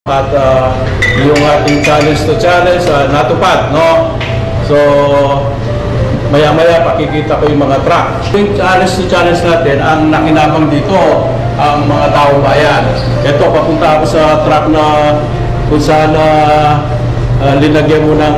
At yung ating challenge to challenge natupad, no? So maya-maya pakikita ko yung mga truck. Yung challenge to challenge natin, ang nakinabang dito ang mga taong bayan. Ito, papunta ako sa truck na kung saan linagyan mo ng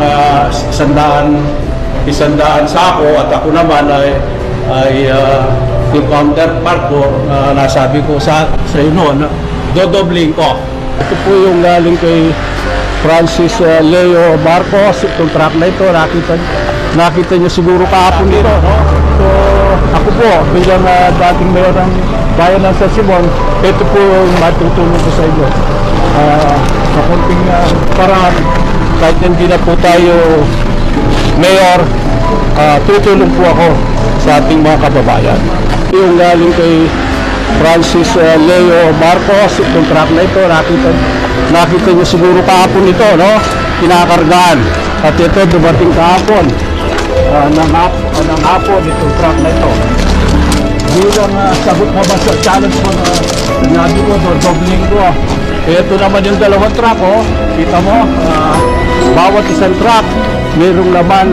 isandaan sako at ako naman ay yung counterpart ko, nasabi ko sa iyo noon, dodobling ko. Ito po yung galing kay Francis Leo Marcos. Itong truck na ito, nakita niyo siguro kahapon ito, no? So ako po bilang dating mayor ng bayan ng San Simon, ito po yung matutulong ko sa inyo sa konting paraan. Kahit hindi na po tayo mayor, tutulong po ako sa ating mga kababayan. Yung galing kay Francis Leo Marcos. Itong truck na ito, nakita niyo siguro kahapon ito, no? Kinakargaan. At ito dumating kahapon ng hapon itong truck na ito. Bilang sagot na ba sa challenge ko na sinabi ko, dobling ko. Ito naman yung dalawang truck, oh. Kita mo, bawat isang truck mayroong laman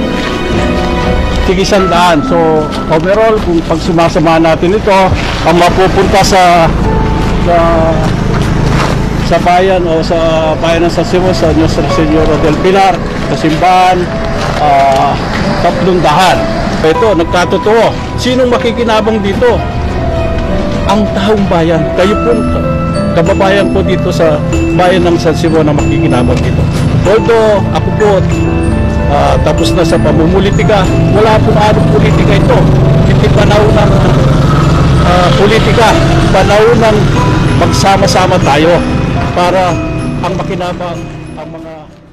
tig-100. So overall, kung pag sumasama natin ito, ang mapupunta sa bayan o sa bayan ng San Simon, sa Nuestra Señora del Pilar, sa simbahan, 300. Ito, nagkatotoo. Sinong makikinabang dito? Ang taong bayan. Kayo po, kababayan po dito sa bayan ng San Simon na makikinabang dito. Although ako po tapos na sa pamumulitika, wala pong anong politika ito. Hindi panahon ng politika, panahon ng magsama-sama tayo para ang makinabang ang mga